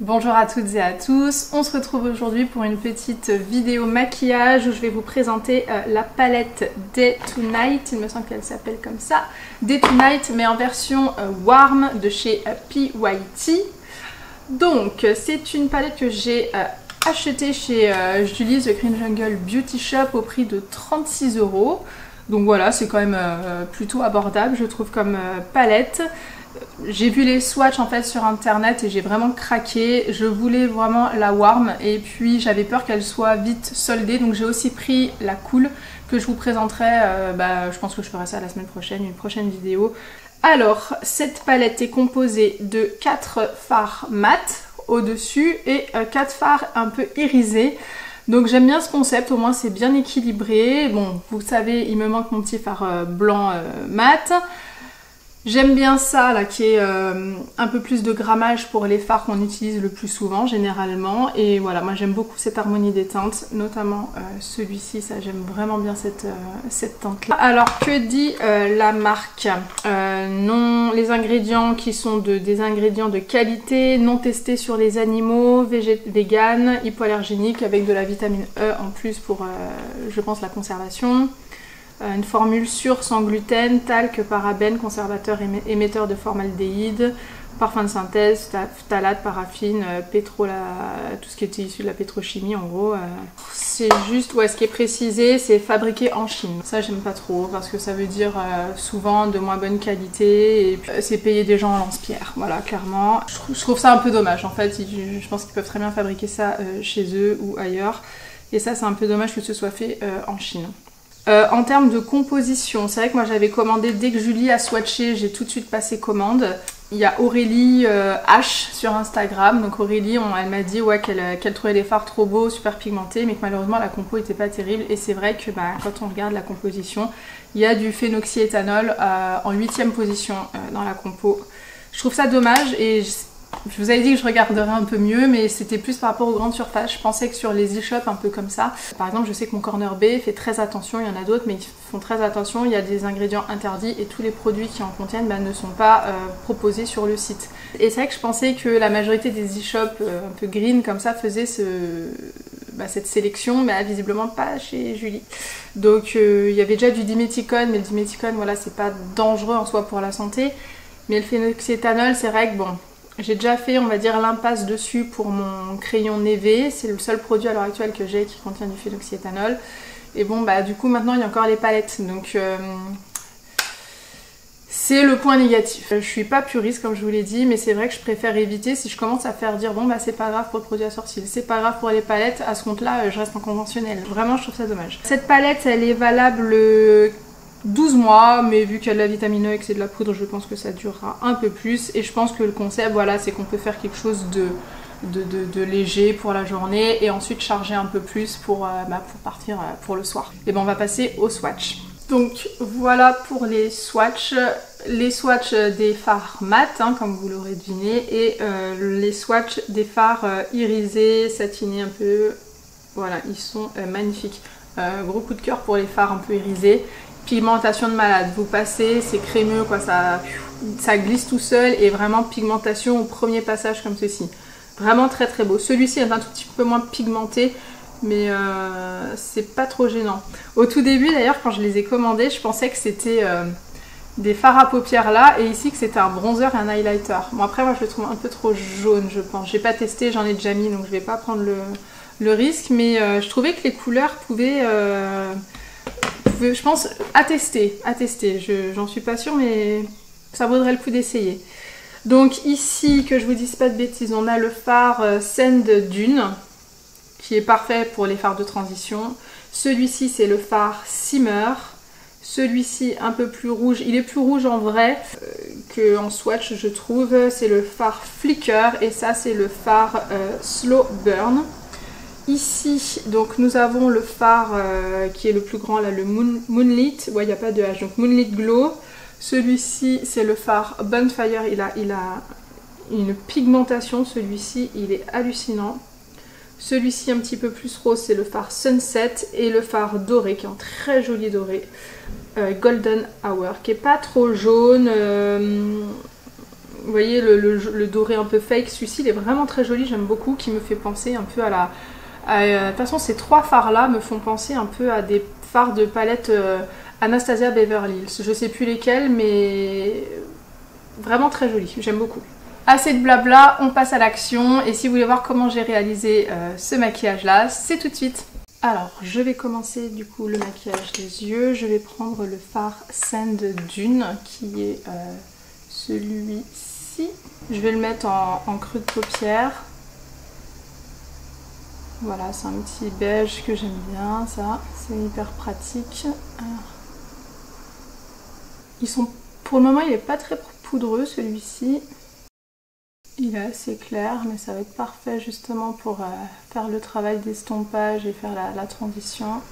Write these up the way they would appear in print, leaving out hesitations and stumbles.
Bonjour à toutes et à tous, on se retrouve aujourd'hui pour une petite vidéo maquillage où je vais vous présenter la palette Day to Night, il me semble qu'elle s'appelle comme ça, Day to Night mais en version warm de chez PYT. Donc c'est une palette que j'ai achetée chez Julie The Green Jungle Beauty Shop au prix de 36 €. Donc voilà, c'est quand même plutôt abordable je trouve comme palette. J'ai vu les swatchs en fait sur internet et j'ai vraiment craqué. Je voulais vraiment la warm et puis j'avais peur qu'elle soit vite soldée, donc j'ai aussi pris la cool que je vous présenterai, je pense que je ferai ça la semaine prochaine, une prochaine vidéo. Alors cette palette est composée de 4 fards mat au-dessus et 4 fards un peu irisés. Donc j'aime bien ce concept, au moins c'est bien équilibré. Bon, vous savez, il me manque mon petit fard blanc mat. J'aime bien ça là qui est un peu plus de grammage pour les fards qu'on utilise le plus souvent généralement. Et voilà, moi j'aime beaucoup cette harmonie des teintes, notamment celui-ci, ça j'aime vraiment bien cette teinte là. Alors que dit la marque? Non, les ingrédients qui sont des ingrédients de qualité, non testés sur les animaux, vegan, hypoallergénique avec de la vitamine E en plus pour je pense la conservation. Une formule sûre sans gluten, talc, parabènes, conservateur émetteur de formaldéhyde, parfum de synthèse, phtalate, paraffine, tout ce qui était issu de la pétrochimie en gros. C'est juste, ce qui est précisé, c'est fabriqué en Chine. Ça j'aime pas trop parce que ça veut dire souvent de moins bonne qualité et c'est payer des gens en lance-pierre. Voilà, clairement. Je trouve ça un peu dommage en fait. Je pense qu'ils peuvent très bien fabriquer ça chez eux ou ailleurs. Et ça c'est un peu dommage que ce soit fait en Chine. En termes de composition, c'est vrai que moi j'avais commandé, dès que Julie a swatché, j'ai tout de suite passé commande. Il y a Aurélie H sur Instagram, donc Aurélie, elle m'a dit qu'elle trouvait les fards trop beaux, super pigmentés, mais que malheureusement la compo était pas terrible. Et c'est vrai que quand on regarde la composition, il y a du phénoxyéthanol en 8e position dans la compo. Je trouve ça dommage et je vous avais dit que je regarderais un peu mieux, mais c'était plus par rapport aux grandes surfaces. Je pensais que sur les e-shops un peu comme ça, par exemple je sais que mon Corner B fait très attention, il y en a d'autres mais ils font très attention, il y a des ingrédients interdits et tous les produits qui en contiennent ne sont pas proposés sur le site. Et c'est vrai que je pensais que la majorité des e-shops un peu green comme ça faisaient cette sélection, mais visiblement pas chez Julie. Donc il y avait déjà du diméthicone, mais le diméthicone voilà, c'est pas dangereux en soi pour la santé. Mais le phénoxyéthanol, c'est vrai que bon, j'ai déjà fait, on va dire, l'impasse dessus pour mon crayon Neve. C'est le seul produit à l'heure actuelle que j'ai qui contient du phénoxyéthanol. Et bon, du coup, maintenant, il y a encore les palettes. Donc, c'est le point négatif. Je suis pas puriste, comme je vous l'ai dit, mais c'est vrai que je préfère éviter. Si je commence à faire dire, bon, c'est pas grave pour le produit à sourcils, c'est pas grave pour les palettes, à ce compte-là, je reste en conventionnel. Vraiment, je trouve ça dommage. Cette palette, elle est valable 12 mois, mais vu qu'il y a de la vitamine E et que c'est de la poudre, je pense que ça durera un peu plus. Et je pense que le concept, voilà, c'est qu'on peut faire quelque chose de léger pour la journée et ensuite charger un peu plus pour partir pour le soir. Et on va passer au swatch. Donc voilà pour les swatchs. Les swatchs des fards mat, comme vous l'aurez deviné, et les swatchs des fards irisés, satinés un peu. Voilà, ils sont magnifiques. Gros coup de cœur pour les fards un peu irisés. Pigmentation de malade, vous passez, c'est crémeux quoi, ça glisse tout seul et vraiment pigmentation au premier passage comme ceci. Vraiment très très beau. Celui-ci est un tout petit peu moins pigmenté, mais c'est pas trop gênant. Au tout début d'ailleurs, quand je les ai commandés, je pensais que c'était des fards à paupières là et ici que c'était un bronzer et un highlighter. Bon après moi je le trouve un peu trop jaune je pense. J'ai pas testé, j'en ai déjà mis donc je vais pas prendre le risque, mais je trouvais que les couleurs pouvaient... je pense à tester, j'en suis pas sûre mais ça vaudrait le coup d'essayer. Donc ici, que je vous dise pas de bêtises, on a le fard Sand Dune qui est parfait pour les fards de transition. Celui-ci c'est le fard Simmer, celui-ci un peu plus rouge, il est plus rouge en vrai qu'en swatch je trouve, c'est le fard Flicker et ça c'est le fard Slow Burn. Ici, donc nous avons le fard qui est le plus grand là, le Moonlit, il n'y a pas de H, donc Moonlit Glow. Celui-ci c'est le fard Bonfire, il a une pigmentation, celui-ci il est hallucinant. Celui-ci un petit peu plus rose, c'est le fard Sunset et le fard doré qui est un très joli doré, Golden Hour, qui est pas trop jaune, vous voyez le doré un peu fake, celui-ci il est vraiment très joli, j'aime beaucoup, qui me fait penser un peu à la... de toute façon ces trois fards là me font penser un peu à des fards de palette Anastasia Beverly Hills. Je sais plus lesquels, mais vraiment très joli, j'aime beaucoup. Assez de blabla, on passe à l'action, et si vous voulez voir comment j'ai réalisé ce maquillage là, c'est tout de suite. Alors, je vais commencer du coup le maquillage des yeux. Je vais prendre le fard Sand Dune qui est celui-ci. Je vais le mettre en creux de paupière. Voilà, c'est un petit beige que j'aime bien, ça. C'est hyper pratique. Pour le moment, il n'est pas très poudreux celui-ci. Il est assez clair, mais ça va être parfait justement pour faire le travail d'estompage et faire la transition.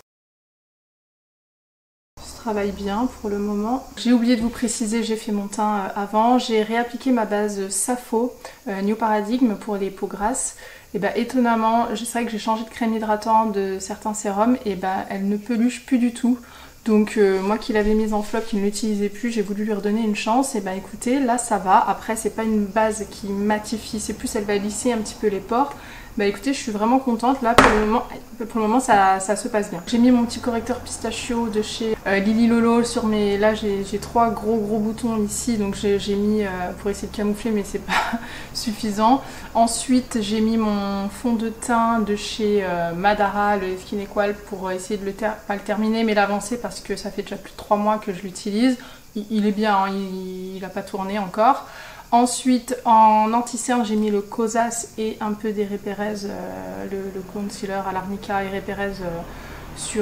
Ça travaille bien pour le moment. J'ai oublié de vous préciser, j'ai fait mon teint avant. J'ai réappliqué ma base Safo New Paradigm pour les peaux grasses. Et bah étonnamment, c'est vrai que j'ai changé de crème hydratant de certains sérums et bah elle ne peluche plus du tout. Donc moi qui l'avais mise en flop, qui ne l'utilisais plus, j'ai voulu lui redonner une chance. Et bah écoutez, là ça va. Après c'est pas une base qui matifie, c'est plus elle va lisser un petit peu les pores. Bah écoutez, je suis vraiment contente. Là pour le moment ça se passe bien. J'ai mis mon petit correcteur pistachio de chez Lily Lolo sur mes... Là j'ai trois gros boutons ici, donc j'ai mis pour essayer de camoufler, mais c'est pas suffisant. Ensuite j'ai mis mon fond de teint de chez Madara, le Skin Equal, pour essayer de pas le terminer mais l'avancer parce que ça fait déjà plus de 3 mois que je l'utilise. Il est bien, hein, il n'a pas tourné encore. Ensuite, en anti-cerne, j'ai mis le Kosas et un peu d'Herré Perez, le concealer à l'arnica Herré Perez sur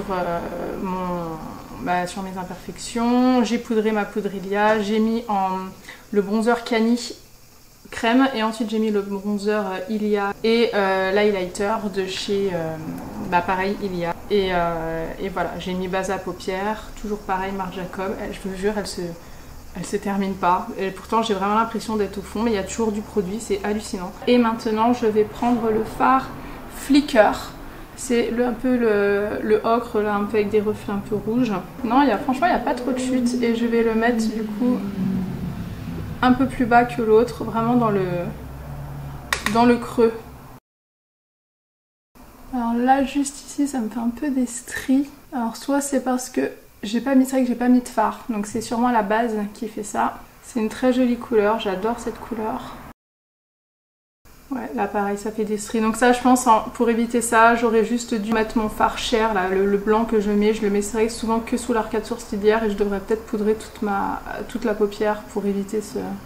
mes imperfections. J'ai poudré ma poudre Ilia, j'ai mis le bronzer Cani crème et ensuite j'ai mis le bronzer Ilia et l'highlighter de chez pareil Ilia. Et voilà, j'ai mis base à paupières, toujours pareil Marc Jacob. Je vous jure, elle se termine pas. Et pourtant j'ai vraiment l'impression d'être au fond, mais il y a toujours du produit, c'est hallucinant. Et maintenant je vais prendre le fard Flicker. C'est un peu le ocre là, un peu avec des reflets un peu rouges. Non, franchement il n'y a pas trop de chute et je vais le mettre du coup un peu plus bas que l'autre, vraiment dans le creux. Alors là juste ici ça me fait un peu des stries. Alors soit c'est parce que c'est vrai que j'ai pas mis de fard, donc c'est sûrement la base qui fait ça. C'est une très jolie couleur, j'adore cette couleur. Ouais, là pareil, ça fait des stries. Donc ça, je pense, pour éviter ça, j'aurais juste dû mettre mon fard Cher, là, le blanc que je mets. Je le mets souvent que sous l'arcade sourcilière et je devrais peut-être poudrer toute la paupière pour éviter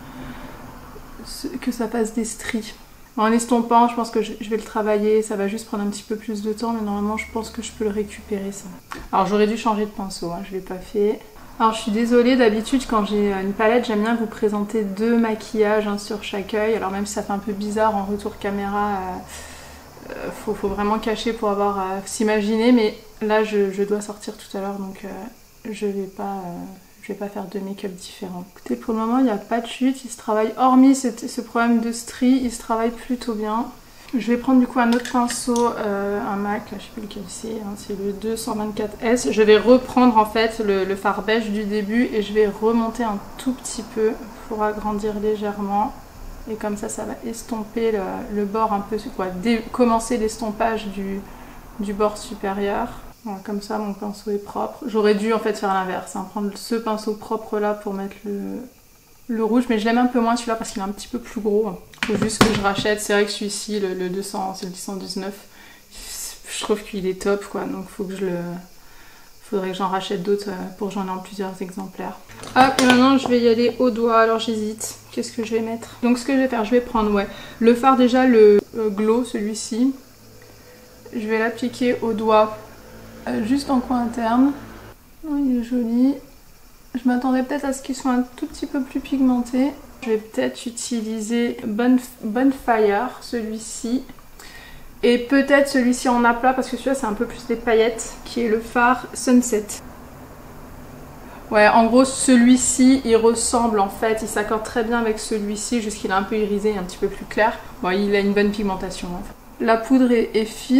que ça fasse des stries. En estompant, je pense que je vais le travailler, ça va juste prendre un petit peu plus de temps, mais normalement je pense que je peux le récupérer ça. Alors j'aurais dû changer de pinceau, hein, je l'ai pas fait. Alors je suis désolée, d'habitude quand j'ai une palette, j'aime bien vous présenter 2 maquillages sur chaque œil. Alors même si ça fait un peu bizarre en retour caméra, faut vraiment cacher pour s'imaginer, mais là je dois sortir tout à l'heure, donc je vais pas faire 2 make-up différents. Écoutez, pour le moment il n'y a pas de chute, il se travaille, hormis ce problème de stries, il se travaille plutôt bien. Je vais prendre du coup un autre pinceau, un MAC, là, je sais plus lequel c'est, hein, c'est le 224S. Je vais reprendre en fait le fard beige du début et je vais remonter un tout petit peu pour agrandir légèrement. Et comme ça, ça va estomper le bord un peu, commencer l'estompage du bord supérieur. Voilà, comme ça mon pinceau est propre. J'aurais dû en fait faire l'inverse, hein, prendre ce pinceau propre là pour mettre le rouge, mais je l'aime un peu moins celui-là parce qu'il est un petit peu plus gros. Faut juste que je rachète. C'est vrai que celui-ci, le 200, c'est le 219. Je trouve qu'il est top, quoi. Donc faudrait que j'en rachète d'autres pour que j'en ai en plusieurs exemplaires. Hop, et maintenant je vais y aller au doigt. Alors j'hésite. Qu'est-ce que je vais mettre? Donc ce que je vais faire, je vais prendre le fard déjà, le glow, celui-ci. Je vais l'appliquer au doigt, juste en coin interne. Oh, il est joli. Je m'attendais peut-être à ce qu'il soit un tout petit peu plus pigmenté. Je vais peut-être utiliser Bonfire, celui-ci. Et peut-être celui-ci en aplat, parce que celui-là c'est un peu plus des paillettes, qui est le fard Sunset. Ouais, en gros celui-ci il ressemble en fait, il s'accorde très bien avec celui-ci, juste qu'il est un peu irisé et un petit peu plus clair. Bon, il a une bonne pigmentation en fait. La poudre est fine,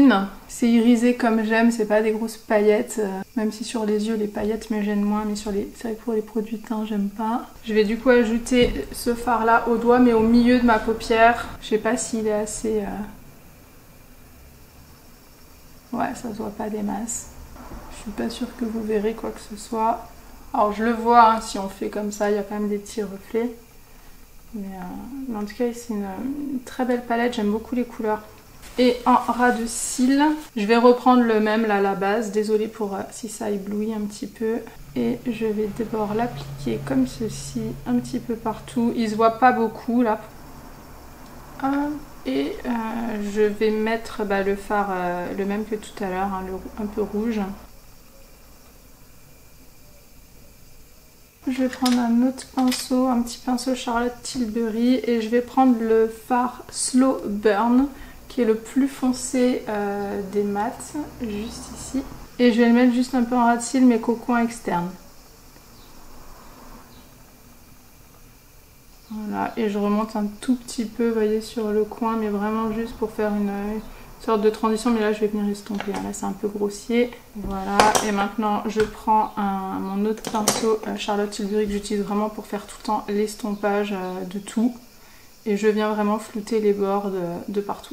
C'est irisé comme j'aime, c'est pas des grosses paillettes. Même si sur les yeux les paillettes me gênent moins, mais sur les... c'est vrai que pour les produits teint j'aime pas. Je vais du coup ajouter ce fard là au doigt, mais au milieu de ma paupière. Je sais pas s'il est assez... Ouais, ça se voit pas des masses. Je suis pas sûre que vous verrez quoi que ce soit. Alors je le vois, hein, si on fait comme ça, il y a quand même des petits reflets. Mais en tout cas, c'est une très belle palette, j'aime beaucoup les couleurs. Et en ras de cils, je vais reprendre le même là, la base. Désolée pour si ça éblouit un petit peu. Et je vais d'abord l'appliquer comme ceci, un petit peu partout. Il se voit pas beaucoup là. Et je vais mettre le fard, le même que tout à l'heure, hein, un peu rouge. Je vais prendre un autre pinceau, un petit pinceau Charlotte Tilbury, et je vais prendre le fard Slow Burn, qui est le plus foncé des mats, juste ici. Et je vais le mettre juste un peu en ras de cils, mais qu'au coin externe. Voilà, et je remonte un tout petit peu, vous voyez, sur le coin, mais vraiment juste pour faire une sorte de transition. Mais là, je vais venir estomper, hein. Là, c'est un peu grossier. Voilà, et maintenant, je prends mon autre pinceau Charlotte Tilbury que j'utilise vraiment pour faire tout le temps l'estompage de tout. Et je viens vraiment flouter les bords de partout.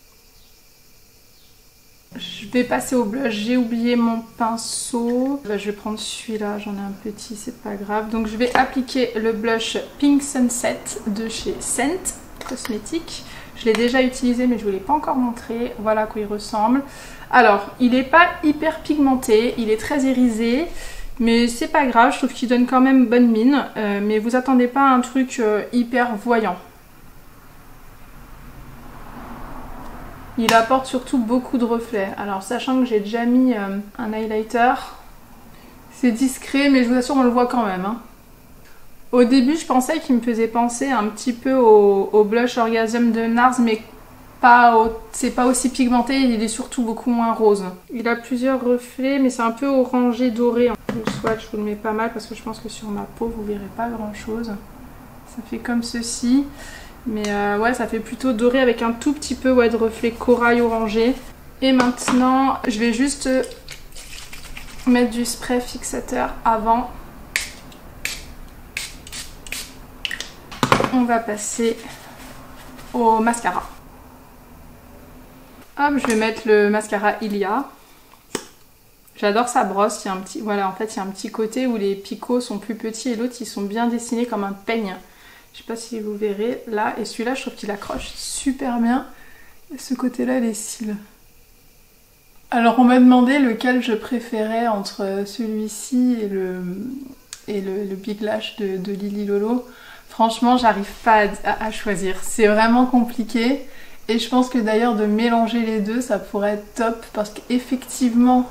Je vais passer au blush, j'ai oublié mon pinceau. Je vais prendre celui-là, j'en ai un petit, c'est pas grave. Donc je vais appliquer le blush Pink Sunset de chez Scent Cosmetics. Je l'ai déjà utilisé mais je ne vous l'ai pas encore montré. Voilà à quoi il ressemble. Alors, il n'est pas hyper pigmenté, il est très irisé. Mais c'est pas grave, je trouve qu'il donne quand même bonne mine. Mais vous attendez pas à un truc hyper voyant. Il apporte surtout beaucoup de reflets. Alors sachant que j'ai déjà mis un highlighter, c'est discret mais je vous assure on le voit quand même. Hein. Au début je pensais qu'il me faisait penser un petit peu au blush Orgasm de NARS, mais c'est pas aussi pigmenté, il est surtout beaucoup moins rose. Il a plusieurs reflets mais c'est un peu orangé doré. Le swatch je vous le mets pas mal parce que je pense que sur ma peau vous verrez pas grand chose. Ça fait comme ceci. Mais ouais, ça fait plutôt doré avec un tout petit peu de reflet corail orangé. Et maintenant, je vais juste mettre du spray fixateur avant. On va passer au mascara. Hop, je vais mettre le mascara Ilia. J'adore sa brosse. Il y a un petit, voilà, en fait, il y a un petit côté où les picots sont plus petits et l'autre, ils sont bien dessinés comme un peigne. Je sais pas si vous verrez là, et celui-là je trouve qu'il accroche super bien. Et ce côté-là, les cils. Alors on m'a demandé lequel je préférais entre celui-ci et le Big Lash de Lily Lolo. Franchement, j'arrive pas à choisir. C'est vraiment compliqué. Et je pense que d'ailleurs de mélanger les deux, ça pourrait être top. Parce qu'effectivement,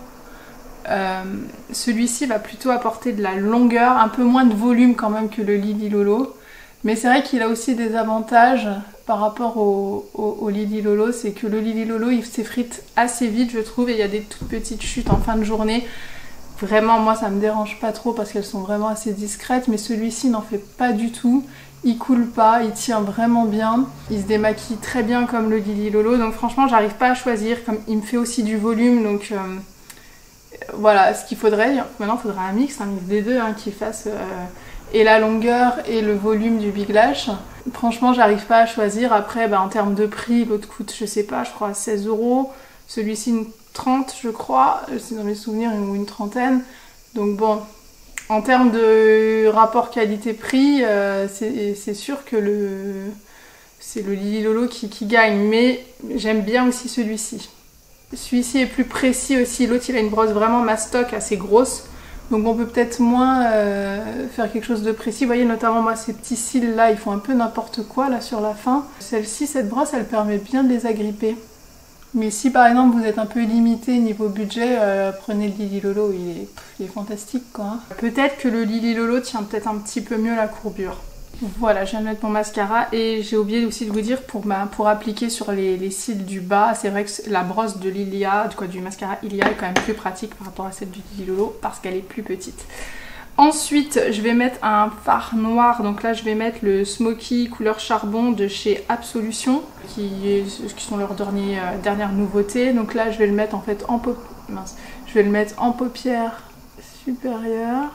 celui-ci va plutôt apporter de la longueur, un peu moins de volume quand même que le Lily Lolo. Mais c'est vrai qu'il a aussi des avantages par rapport au Lily Lolo, c'est que le Lily Lolo il s'effrite assez vite je trouve, et il y a des toutes petites chutes en fin de journée. Vraiment moi ça me dérange pas trop parce qu'elles sont vraiment assez discrètes, mais celui-ci n'en fait pas du tout. Il coule pas, il tient vraiment bien, il se démaquille très bien comme le Lily Lolo, donc franchement j'arrive pas à choisir, comme il me fait aussi du volume, donc voilà ce qu'il faudrait. Maintenant il faudrait un mix des deux hein, qui fasse et la longueur et le volume du Big Lash. Franchement j'arrive pas à choisir. Après en termes de prix, l'autre coûte je sais pas, je crois 16 €, celui-ci une 30 je crois, c'est dans mes souvenirs, ou une trentaine. Donc bon, en termes de rapport qualité-prix, c'est sûr que c'est le Lily Lolo qui gagne, mais j'aime bien aussi celui-ci. Celui-ci est plus précis aussi, l'autre il a une brosse vraiment mastoc assez grosse. Donc on peut peut-être moins faire quelque chose de précis. Vous voyez notamment moi ces petits cils là, ils font un peu n'importe quoi là sur la fin. Celle-ci, cette brosse, elle permet bien de les agripper. Mais si par exemple vous êtes un peu limité niveau budget, prenez le Lily Lolo, il est fantastique quoi. Hein. Peut-être que le Lily Lolo tient peut-être un petit peu mieux la courbure. Voilà, je viens de mettre mon mascara et j'ai oublié aussi de vous dire pour appliquer sur les cils du bas, c'est vrai que la brosse de Lilia, du mascara Ilia est quand même plus pratique par rapport à celle du Lily Lolo parce qu'elle est plus petite. Ensuite, je vais mettre un fard noir. Donc là, je vais mettre le Smoky couleur charbon de chez Absolution, qui sont leurs dernières nouveautés. Donc là, je vais le mettre en fait en je vais le mettre en paupière supérieure.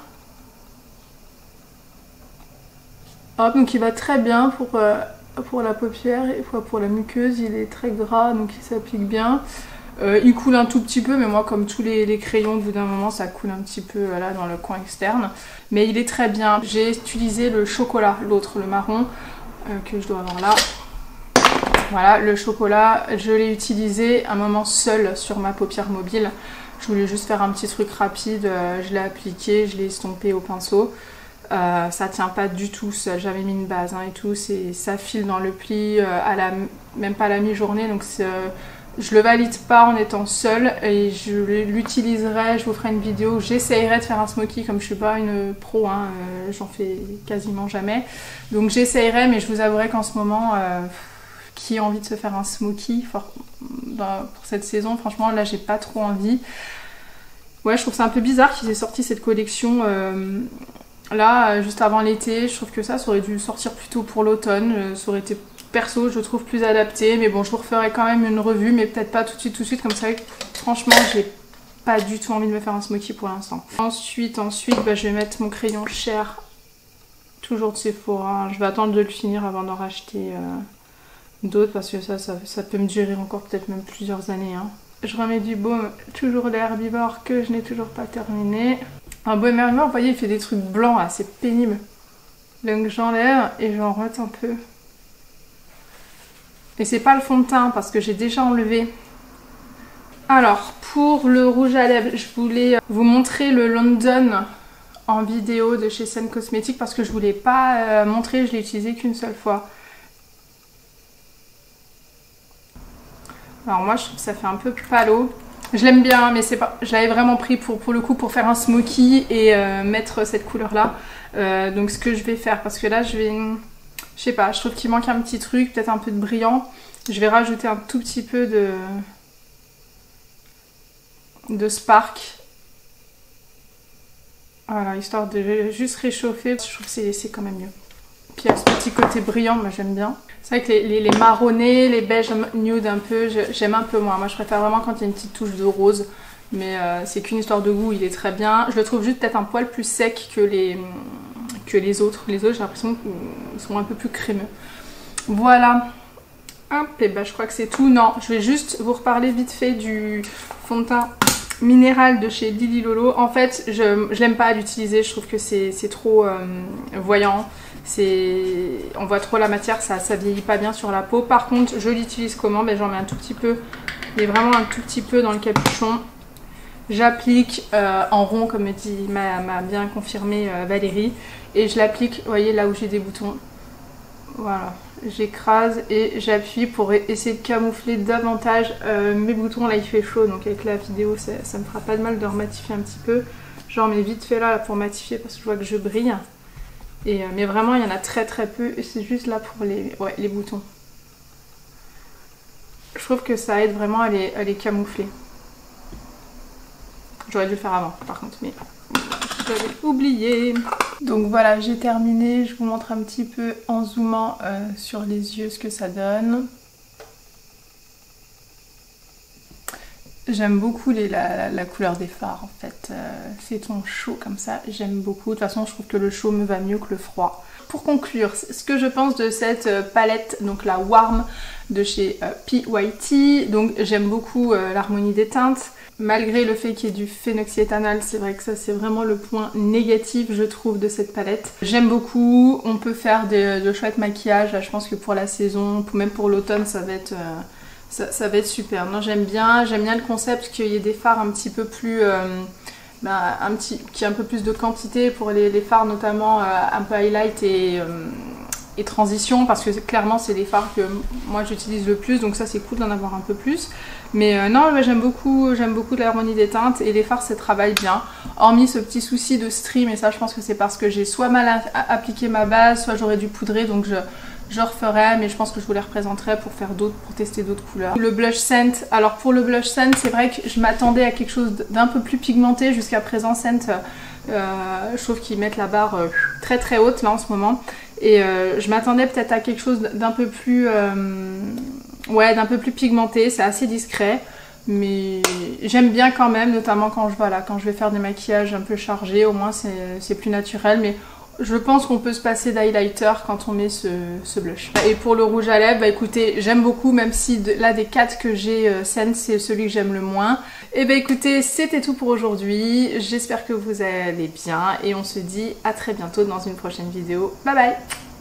Hop, donc il va très bien pour la paupière et pour la muqueuse. Il est très gras, donc il s'applique bien. Il coule un tout petit peu, mais moi comme tous les crayons, au bout d'un moment ça coule un petit peu là dans le coin externe. Mais il est très bien. J'ai utilisé le chocolat, l'autre, le marron, que je dois avoir là. Voilà, le chocolat, je l'ai utilisé un moment seul sur ma paupière mobile. Je voulais juste faire un petit truc rapide, je l'ai appliqué, je l'ai estompé au pinceau. Ça tient pas du tout seul, j'avais mis une base et tout, ça file dans le pli, même pas à la mi-journée, donc je le valide pas en étant seule et je l'utiliserai, je vous ferai une vidéo, j'essayerai de faire un smoky comme je suis pas une pro, j'en fais quasiment jamais, donc j'essayerai, mais je vous avouerai qu'en ce moment, qui a envie de se faire un smoky pour cette saison, franchement là j'ai pas trop envie. Ouais, je trouve ça un peu bizarre qu'ils aient sorti cette collection là juste avant l'été. Je trouve que ça aurait dû sortir plus tôt pour l'automne, ça aurait été perso je trouve plus adapté, mais bon je vous referai quand même une revue, mais peut-être pas tout de suite, comme ça franchement j'ai pas du tout envie de me faire un smoky pour l'instant. Ensuite bah, je vais mettre mon crayon Cher, toujours de Sephora, je vais attendre de le finir avant d'en racheter d'autres parce que ça peut me durer encore peut-être même plusieurs années. Je remets du baume, toujours les herbivores que je n'ai toujours pas terminé. Un baume herbivore, vous voyez, il fait des trucs blancs là, c'est pénible. Donc j'enlève et j'en remets un peu. Et c'est pas le fond de teint parce que j'ai déjà enlevé. Alors pour le rouge à lèvres, je voulais vous montrer le London en vidéo de chez Sen Cosmetics parce que je voulais pas montrer, je l'ai utilisé qu'une seule fois. Alors moi je trouve que ça fait un peu palo. Je l'aime bien, mais c'est pas. Je l'avais vraiment pris pour le coup pour faire un smoky et mettre cette couleur là. Donc ce que je vais faire, parce que là je vais. Je sais pas, je trouve qu'il manque un petit truc, peut-être un peu de brillant. Je vais rajouter un tout petit peu de spark. Voilà, histoire de juste réchauffer. Je trouve que c'est quand même mieux. Puis il y a ce petit côté brillant, moi j'aime bien. C'est vrai que les marronnés, les beiges nude un peu, j'aime un peu moins. Moi je préfère vraiment quand il y a une petite touche de rose. Mais c'est qu'une histoire de goût, il est très bien. Je le trouve juste peut-être un poil plus sec que les autres. Les autres j'ai l'impression qu'ils sont un peu plus crémeux. Voilà. Hop, et ben je crois que c'est tout. Non, je vais juste vous reparler vite fait du fond de teint minéral de chez Lily Lolo. En fait, je l'aime pas à l'utiliser. Je trouve que c'est trop voyant. On voit trop la matière, ça vieillit pas bien sur la peau. Par contre, je l'utilise comment? Ben, j'en mets un tout petit peu, mais vraiment un tout petit peu dans le capuchon. J'applique en rond, comme m'a bien confirmé Valérie. Et je l'applique, vous voyez, là où j'ai des boutons. Voilà, j'écrase et j'appuie pour essayer de camoufler davantage mes boutons. Là, il fait chaud, donc avec la vidéo, ça me fera pas de mal de rematifier un petit peu. J'en mets vite fait là pour matifier parce que je vois que je brille. Mais vraiment, il y en a très peu et c'est juste là pour les boutons. Je trouve que ça aide vraiment à les camoufler. J'aurais dû le faire avant par contre, mais j'avais oublié. Donc voilà, j'ai terminé. Je vous montre un petit peu en zoomant sur les yeux ce que ça donne. J'aime beaucoup la couleur des fards en fait. Ces tons chauds comme ça, j'aime beaucoup. De toute façon, je trouve que le chaud me va mieux que le froid. Pour conclure, ce que je pense de cette palette, donc la Warm de chez PYT. Donc j'aime beaucoup l'harmonie des teintes. Malgré le fait qu'il y ait du phénoxyéthanol, c'est vrai que ça c'est vraiment le point négatif je trouve de cette palette. J'aime beaucoup, on peut faire de chouettes maquillages. Là, je pense que pour la saison, même pour l'automne, ça va être... Ça va être super. Non, j'aime bien le concept qu'il y ait des fards un petit peu plus... qui a un peu plus de quantité pour les fards, notamment un peu highlight et transition, parce que clairement c'est les fards que moi j'utilise le plus, donc ça c'est cool d'en avoir un peu plus. Mais non, j'aime beaucoup l'harmonie des teintes et les fards ça travaille bien. Hormis ce petit souci de stream, et ça je pense que c'est parce que j'ai soit mal appliqué ma base, soit j'aurais dû poudrer, donc je referai, mais je pense que je vous les représenterai pour tester d'autres couleurs. Le blush scent, alors pour le blush scent, c'est vrai que je m'attendais à quelque chose d'un peu plus pigmenté. Jusqu'à présent, Scent Je trouve qu'ils mettent la barre très très haute là en ce moment. Et je m'attendais peut-être à quelque chose d'un peu plus d'un peu plus pigmenté, c'est assez discret. Mais j'aime bien quand même, notamment quand je vais faire des maquillages un peu chargés, au moins c'est plus naturel. Mais je pense qu'on peut se passer d'highlighter quand on met ce blush. Et pour le rouge à lèvres, bah écoutez, j'aime beaucoup, même si là des 4 que j'ai, Sense, c'est celui que j'aime le moins. Et bah écoutez, c'était tout pour aujourd'hui. J'espère que vous allez bien et on se dit à très bientôt dans une prochaine vidéo. Bye bye!